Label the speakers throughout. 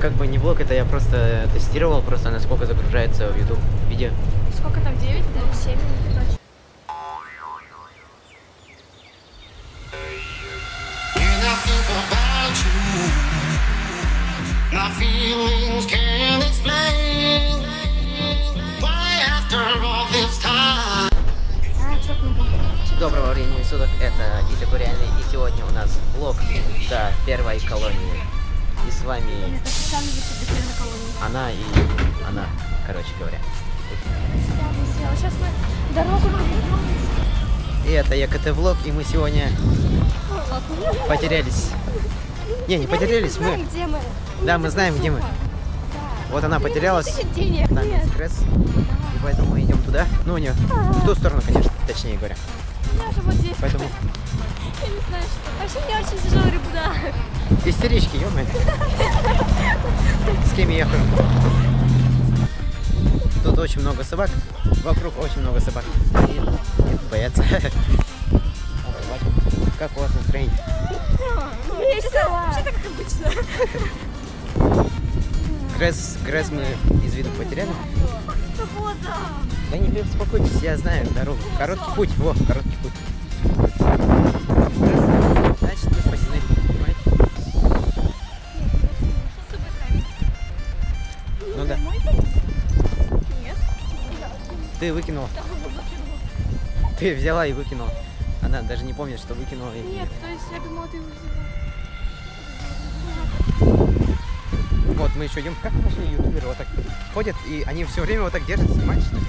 Speaker 1: как бы не влог, это я просто тестировал, просто насколько загружается в YouTube видео.
Speaker 2: Сколько там, 9, да, 7?
Speaker 1: Доброго времени суток, это Диля Куряный, и сегодня у нас влог до первой колонии. И с вами она и она, короче говоря.
Speaker 2: Сейчас мы дорогу.
Speaker 1: И это ЕКТ-влог, и мы сегодня потерялись. Не потерялись, мы...
Speaker 2: Где мы?
Speaker 1: Да, мы знаем, где мы. Вот она потерялась, там есть Грэс, и поэтому мы идем туда. Ну, не в ту сторону, конечно, точнее говоря.
Speaker 2: Я же вот здесь.
Speaker 1: Поэтому...
Speaker 2: Я не знаю, что. Вообще мне очень тяжело ребята.
Speaker 1: Истерички, ё-моё. С кем я ехал? Тут очень много собак. Вокруг очень много собак. И боятся. Как у вас настроение?
Speaker 2: Весело. Вообще так, как обычно.
Speaker 1: Грэс мы из виду потеряли.
Speaker 2: Вот.
Speaker 1: Да не беспокойтесь, я знаю дорогу. Короткий путь, короткий путь. Значит, мы спасены, понимаете? Ну да.
Speaker 2: Нет.
Speaker 1: Ты выкинула. Ты взяла и выкинула. Она даже не помнит, что выкинула.
Speaker 2: Нет, то есть я думала, ты его взяла.
Speaker 1: Вот, мы еще идем. Как наши ютуберы вот так ходят, и они все время вот так держат, снимают, что ли?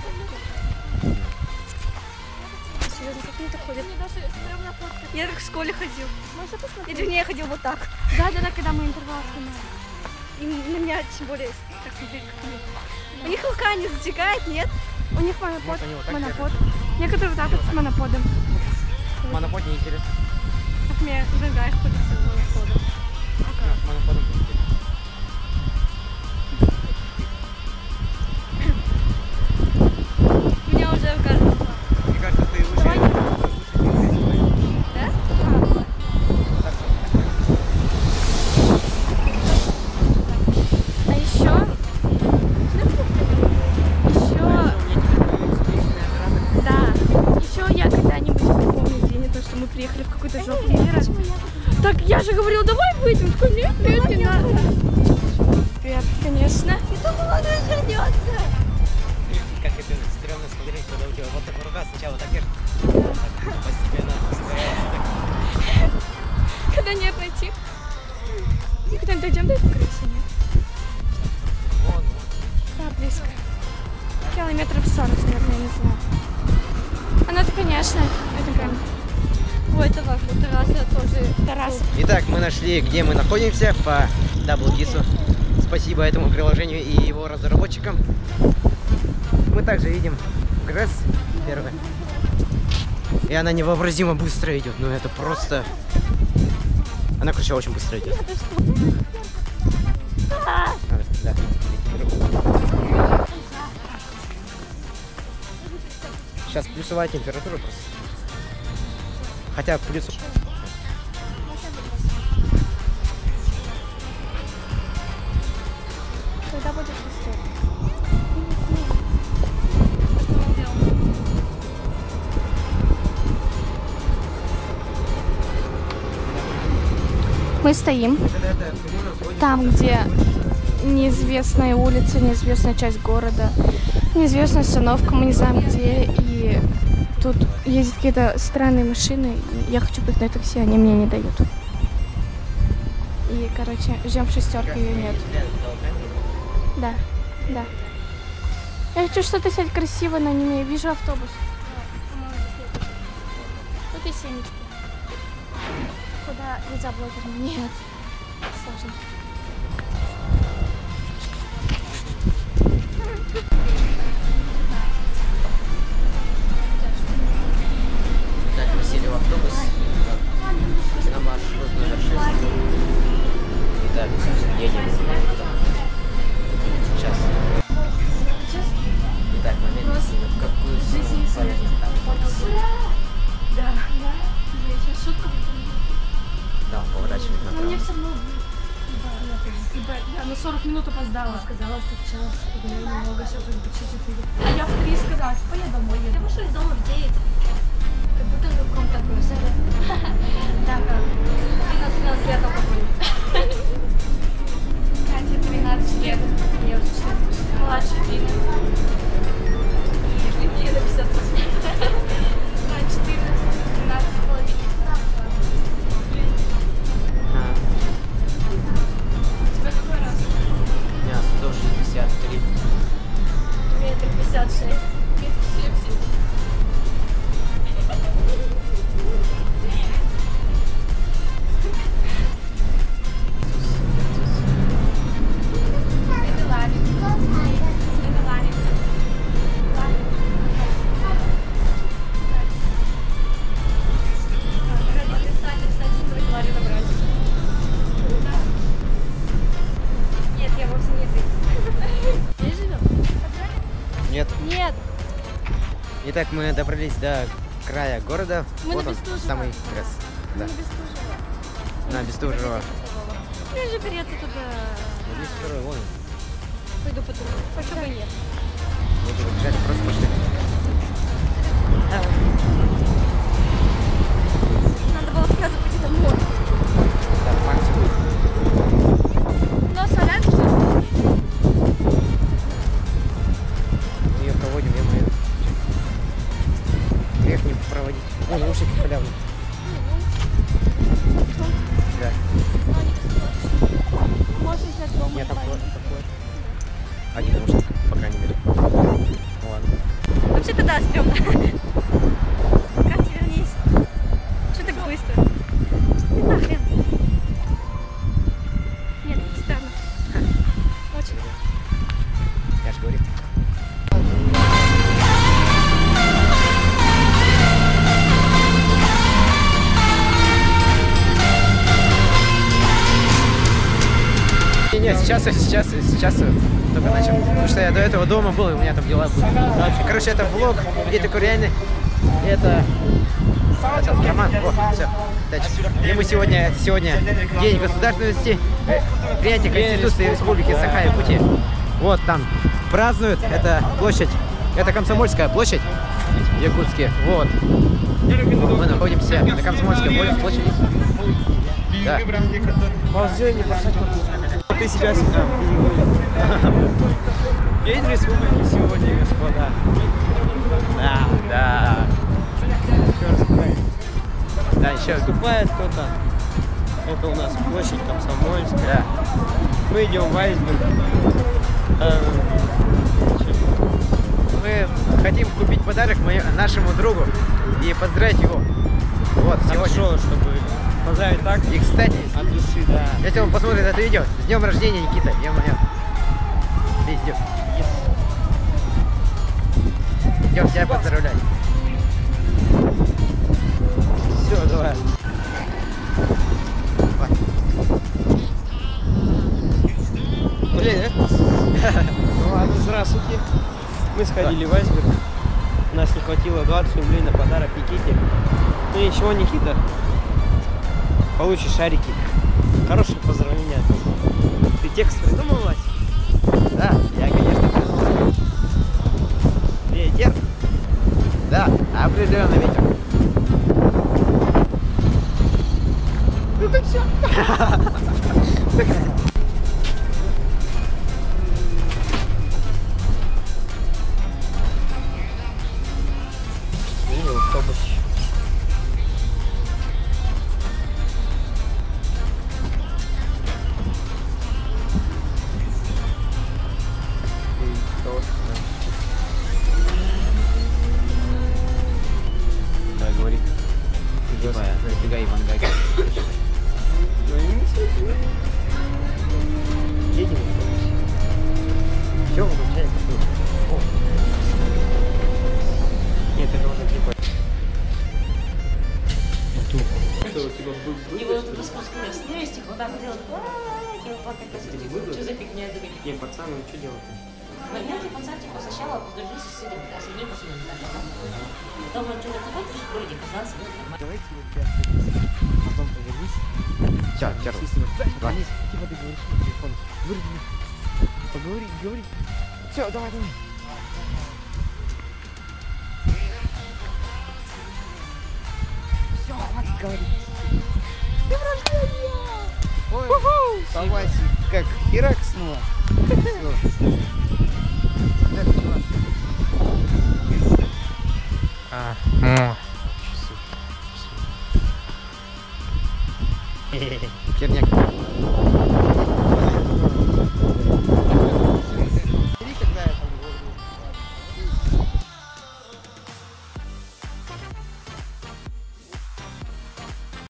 Speaker 2: Серьезно, как они так ходят? Я так в школе ходил. Я вернее, я ходил вот так. Да, когда мы интервал снимали. И на меня тем более, как смотреть, как они. У них рука не затекает, нет? У них монопод.
Speaker 1: Вот
Speaker 2: монопод. Некоторые вот так вот с моноподом.
Speaker 1: Монопод не интересно.
Speaker 2: Как мне дорогая ходит с моноподом.
Speaker 1: Моноподом не интересно.
Speaker 2: Меня уже кажется.
Speaker 1: Мне кажется, ты лучше...
Speaker 2: Давай. Да? А еще... Да. Еще я когда-нибудь помню день, то, что мы приехали в какой-то жопу мира. Так я же говорила, давай выйдем. Такой, нет, не надо. Привет, конечно. И думала, она вернется.
Speaker 1: Как это стрёмно смотреть, когда у тебя вот такая рука сначала так держит, постепенно ускоряется.
Speaker 2: Когда не пойти. Когда дойдем до этой крыши, нет?
Speaker 1: Вон.
Speaker 2: Да, близко. Километров 40, наверное, не знаю. Она-то, конечно, это прям... Ой, это ваш Тарас, это тоже Тарас.
Speaker 1: Итак, мы нашли, где мы находимся по DoubleGIS. Спасибо этому приложению и его разработчикам. Мы также видим Грэс первая. И она невообразимо быстро идет. Ну это просто... Она, короче, очень быстро идет. Да. Сейчас плюсовая температура просто. Хотя плюс...
Speaker 2: Когда будешь быстрее? Мы стоим там, где неизвестная улица, неизвестная часть города, неизвестная остановка, мы не знаем где, и тут ездят какие-то странные машины, и я хочу быть на такси, они мне не дают. И, короче, ждем шестерку, ее нет. Да. Я хочу что-то снять красиво, но не имею. Вижу автобус. Тут и семечки. Куда нельзя блогером? Нет. Сложно.
Speaker 1: Так, мы сели в автобус на маршрут номер 6. Итак, едем. Сейчас. Итак, момент, в какую сторону поедет автобус.
Speaker 2: Да. Я сейчас шутку.
Speaker 1: Да, он поворачивает направо.
Speaker 2: Мне все равно. Да, ну 40 минут опоздала. Сказала, что в час. Немного, сейчас уже почти 4. А я в 3 сказала, типа я домой еду. Я вышла из дома в 9. Как будто в каком-то круизе. Так, 13 лет алкоголь. Катя 13 лет. Я уже 14. Младше Дина. И Лена 58. 14, 13,5. Тебя какой раз?
Speaker 1: У меня 163.
Speaker 2: Метр 56. Метр 70. Это Ларик. Это Ларик. Нет, я вовсе не здесь. Здесь живем?
Speaker 1: Нет.
Speaker 2: Нет.
Speaker 1: Итак, мы добрались до края города.
Speaker 2: Мы
Speaker 1: вот
Speaker 2: на
Speaker 1: он,
Speaker 2: Бестужево.
Speaker 1: самый крас. Да.
Speaker 2: Не Бестужево.
Speaker 1: На Бестужево.
Speaker 2: Я же переться туда.
Speaker 1: На Бестужево, вон.
Speaker 2: Пойду потом. Почему бы нет?
Speaker 1: Вот уже бежали, просто пошли.
Speaker 2: Надо было сразу пойти домой.
Speaker 1: Да, максимум.
Speaker 2: Но солянка же.
Speaker 1: Мы ее проводим, я-мою. Грех не проводить. О, наушники халявные. Да.
Speaker 2: Можно взять дома.
Speaker 1: Нет, там такое. Один наушник, по крайней мере. Ну ладно.
Speaker 2: Вообще-то да, стрёмно. Катя, вернись. Что так быстро? Ты нахрен. Нет, странно. Очень.
Speaker 1: Я же говорю. Нет, сейчас только начал. Потому что я до этого дома был, и у меня там дела были. Короче, это влог, и такой реальный. Это Роман, все. И мы сегодня День государственности, принятие Конституции Республики Саха-Якутия. Вот там празднуют, это площадь, это Комсомольская площадь в Якутске. Вот. Мы находимся на Комсомольской площади. Да.
Speaker 3: Ты себя сюда. День республики сегодня, господа.
Speaker 1: Да. Да, еще
Speaker 3: Выступает кто-то. Это у нас площадь Комсомольская.
Speaker 1: Да.
Speaker 3: Мы идем в Айсберг.
Speaker 1: Мы хотим купить подарок нашему другу и поздравить его. Вот, сегодня.
Speaker 3: Хорошо, чтобы поздравить так.
Speaker 1: И, кстати,
Speaker 3: От души, да.
Speaker 1: если он посмотрит это видео, с днем рождения, Никита, ё-моё. Пиздец. Идем тебя поздравлять.
Speaker 3: Все, давай. Блин, ну ладно, здравствуйте. Мы сходили в Айсберг. У нас не хватило 20 рублей на подарок Никите. Ну ничего, Никита. Получишь шарики. Хорошее поздравление. Ты текст придумал, Вась?
Speaker 1: Да, я, конечно, придумал.
Speaker 3: Ветер.
Speaker 1: Да, определенно ветер. Ну так все.
Speaker 3: Автобус.
Speaker 1: Да, говори. Забегай, Иван Гай.
Speaker 3: Едем в автобусе. Все, выключай. Нет, это уже типа.
Speaker 4: И вот по сместик вот так делать. Что за фигня?
Speaker 3: Не, пацаны, что делать?
Speaker 4: моменте пацан типа сначала подружился с этим, с одним пацаном. Потом он что-то какой-то в городе оказался.
Speaker 3: Давайте вот 5 секунд. Потом повернись.
Speaker 1: Сейчас, сейчас.
Speaker 3: Давай. Типа ты говоришь на телефон. Выруби. Поговори, говори. Все, давай, давай. Все, хватит говорить. Днем рождения! Ой, Павасик, как херак снова. Все.